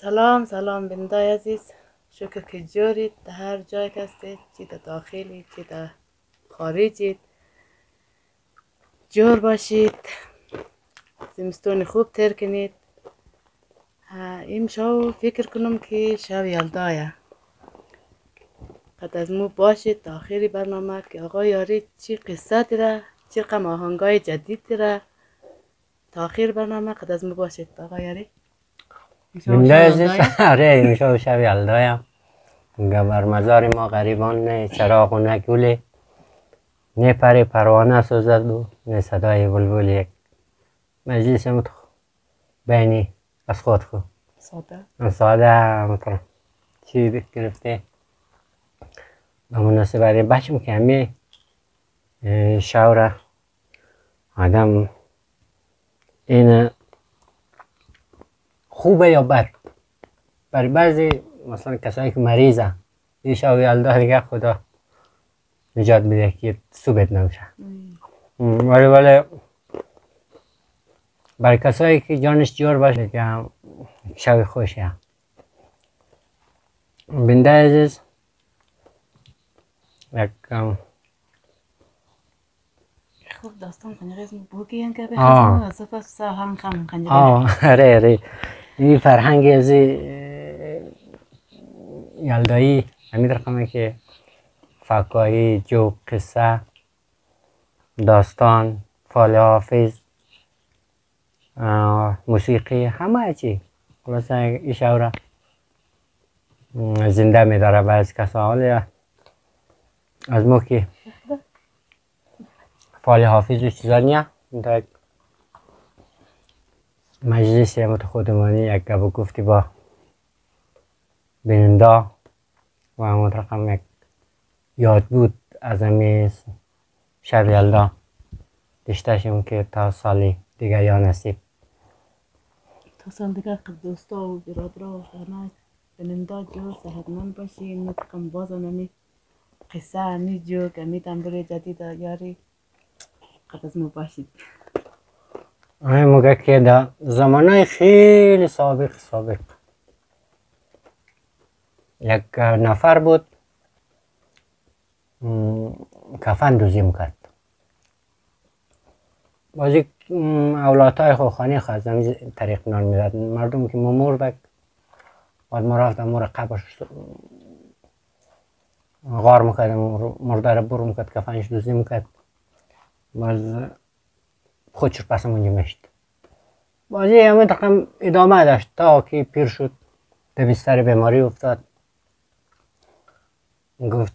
سلام سلام بندای عزیز، شکر که جورید در هر جای که هستید، چی در داخلی چی در خارجید، جور باشید، زمستون خوب تر کنید. این شو فکر کنم که شو یلدایه، قد از مو باشید تا آخری برنامه که آقا یاری چی قصه دیره، چی رقم آهنگای جدید دیره، تا آخر برنامه قد از مو باشید آقا یاری. بنده عزیز، آره این شب یلدایم. بر مزار ما غریبان نه چراغ و نه گل، نه پر پروانه سوزد و نه صدای بلبل. یک مجلس بینی از خود خود ساده مثلا چی گرفته به مناسبت بچم که همه شوره آدم این خوبه یا بد. برای بعضی مثلا کسایی که مریضه این شو یلدا دیگه خدا نجات میده که صبح نمیشه، ولی برای کسایی که جانش جور باشه که شو خوشه. بنده عزیز یک خوب داستان خنجر اسم بوگی که بخزم از پس هم خنجر. آره این فرهنگ از یلدایی همین رقمه که فکایی، جوک، قصه، داستان، فال حافظ، موسیقی، همه چی خلاصه این شو زنده میداره. بعض کسا حالی از ما که فال حافظ و چیزا نیه در مجلس خودمانی یک گپ و گفتی با بیننده و همون رقم یک یاد بود از همین شب یلدا دشتشیم که تا سالی دیگه یا نصیب تا سال دیگه دوستا و برادرها و خانه بیننده جو صحتمند باشی. نتقم باز نمی قصه همی جوک همی تنبور جدید یاری قد از مو باشید. موقع که در زمانهای خیلی سابق یک نفر بود کفن دوزی میکرد. بازی اولادهای خواخانی خواهد زمین طریق نان میداد. مردم که مردک بعد ما رفتم مور قبرش غار میکرد، مرده را برو میکرد، کفنش دوزی میکرد، باز خودش پس اونجا میشت. بازی همین رقم ادامه داشت تا که پیر شد، به بستر بیماری افتاد. گفت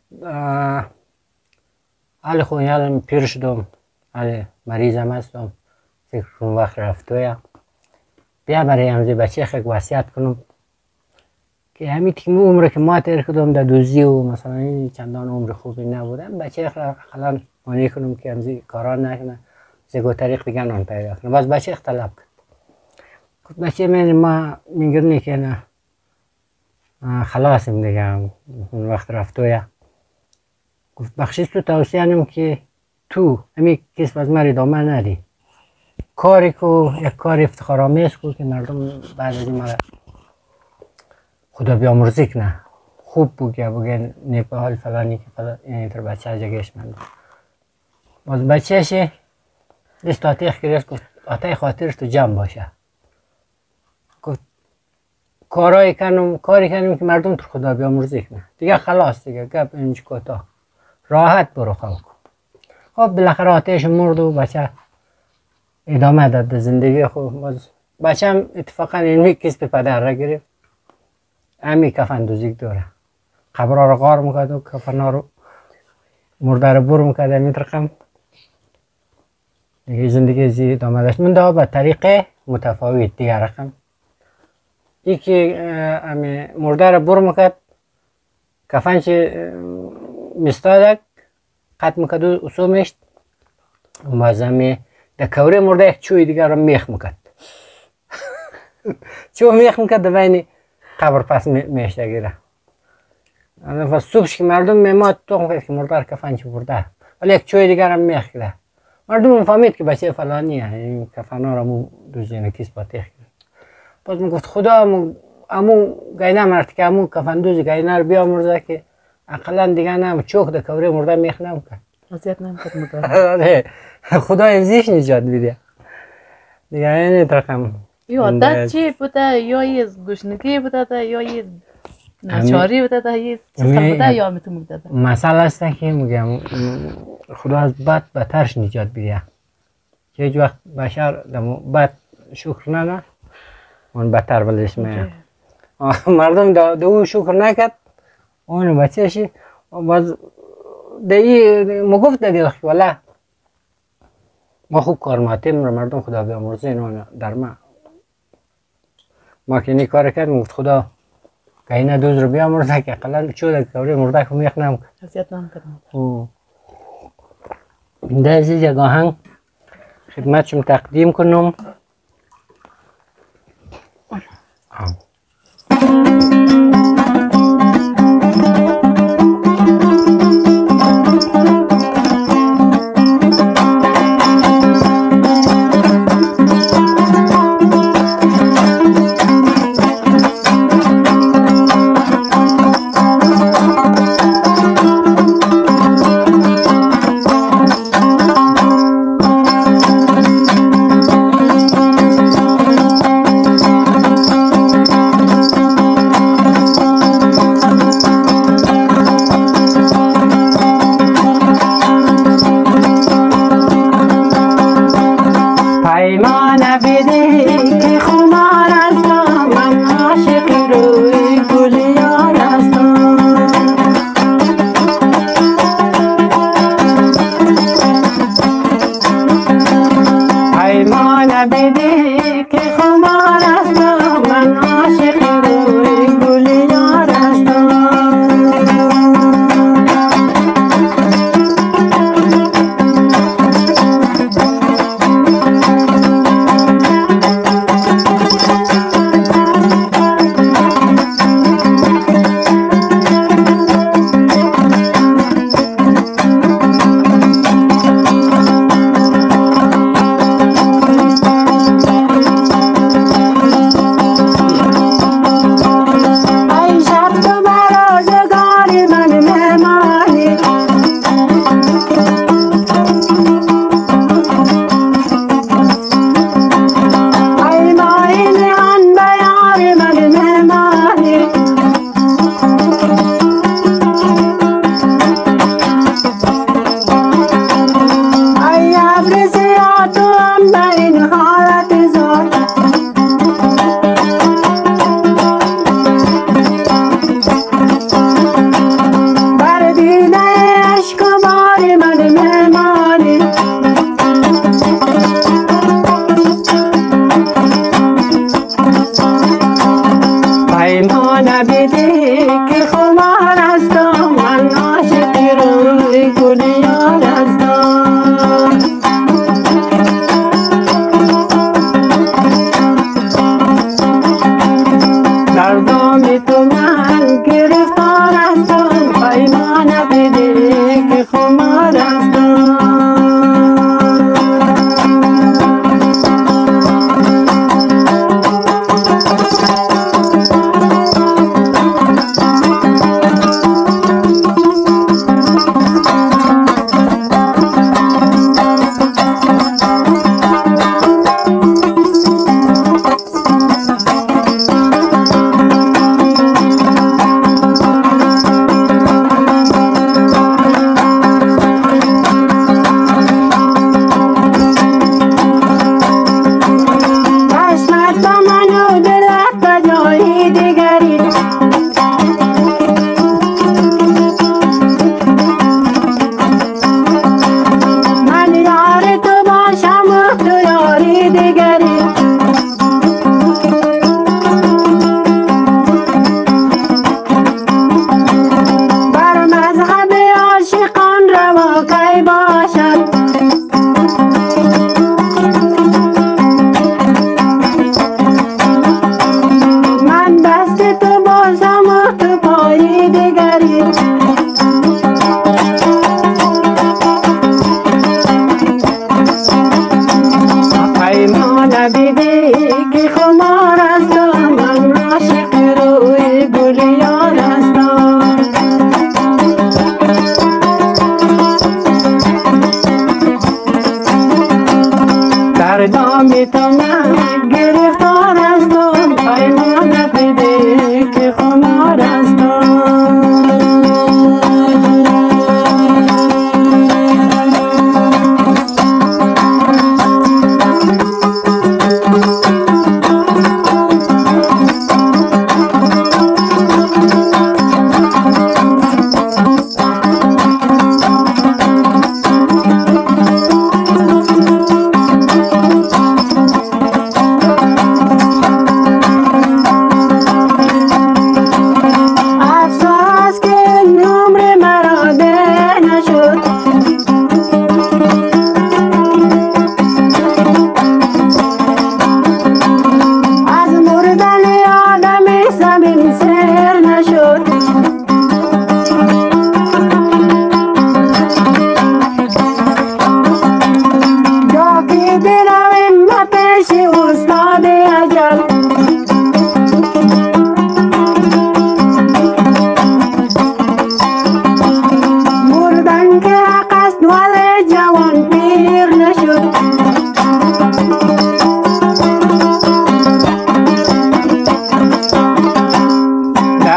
حال خونیال پیر شدم، حال مریضم هستم، فکر کنم وقت رفتویم، بیا برای همزی بچه خیلی وصیت کنم که همین تیم عمر که ما تیر کردم در دوزی و مثلا این چندان عمر خوبی نبودم، بچه خیلی مانی کنم که همزی کاران نکنه، زگو طریق دیگه نان پیدا کنم. باز بچه طلب کرد، گفت بچه من ما میگرنی که نه خلاصیم دیگه اون وقت رفتویم. گفت بخشیست تو توصیه نیم که تو همین کس از من ادامه ندی، کاری که یک کار افتخارآمیز که مردم بعد از این خدا بیامرزی کنه خوب بگه نیپه حال فلانی که فلان اینطور بچه ها جگهش من باز بچهشه دست آتیخ گرفت. گفت آتای خاطرش تو جمع باشه. گفت کاری کنم که مردم تو خدا بیامرزی کنه دیگه خلاص دیگه گپ اینج کوتاه راحت برو خواب کن. خب بالاخره آتیش مرد و بچه ادامه داد زندگی خوب. باز بچه هم اتفاقا اینمی کس به پدر را گرفت، همی کفن دوزیک دوره قبرها رو غار میکرد و کفنها رو مرده رو بر میکرد. همین رقم دیگه زندگی زی ادامه داشت. من دا به طریق متفاوت دیگه رقم یکی همی مرده رو بر میکرد، کفنش مستادک قط میکرد و سومشت، باز همی در کوره مرده یک چوی دیگه رو میخ میکرد چو میخ میکرد در بین قبر پس میشته گیره. و صبحش که مردم میماد تو میکرد که مرده کفنش برده، ولی یک چوی دیگر هم میخ کرده. مردم فهمید که بچه فلانیه این کفن ها را مو دوزینه کس با تیخ کرد. باز میگفت خدا امو گینه مرد که امو کفندوز گینه رو بیامرزه که اقلا دیگه نه چوک ده کوره مرده میخ نمیکرد. اذیت نمیکرد مرده. خدا حفظیش نجات بده. دیگه اینه رقم. یا عادت چی بوده یا یه گوشنگی بوده یا یه ناچاری بوده یه چیز بوده یا میتون بوده. مسئله است که میگم خدا از بد بترش نجات بده. که هیچ وقت بشر بد شکر نکنه اون بدتر ولش میاد. مردم دو شکر نکرد اون بچه‌شی باز دی مگفت دیگه والا ما خوب کار ماتیم رو مردم خدا بیامرزه اینو در ما که این کار کردیم گفت خدا که این دوز رو بیامرزه که اقلا چود کوره مرده که میخ نمکن اذیت نمیکردم. در از این جگاهنگ خدمتشم تقدیم کنم.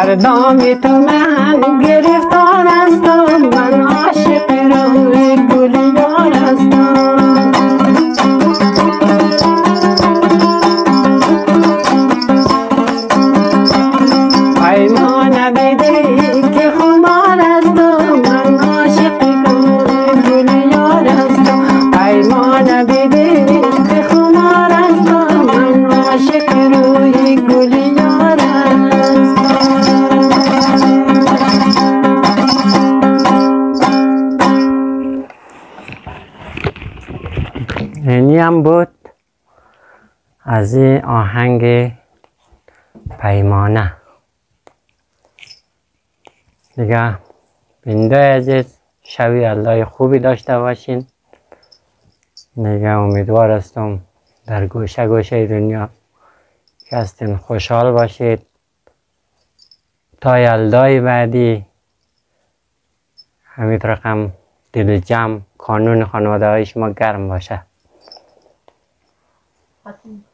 در دام تو من گرفتار هستم، من عاشق روی گل یار هستم. پیمان بیدی که خمار هستم، من عاشق روی گل یار هستم. پیمان بیدی که خمار هستم، من عاشق روی گل یار هستم. اینی هم بود از این آهنگ پیمانه. دیگه بینده عزیز شبی الله خوبی داشته باشین. دیگه امیدوار هستم در گوشه گوشه دنیا که هستین خوشحال باشید. تا یلدای بعدی همین رقم دل جمع، کانون خانواده های شما گرم باشه.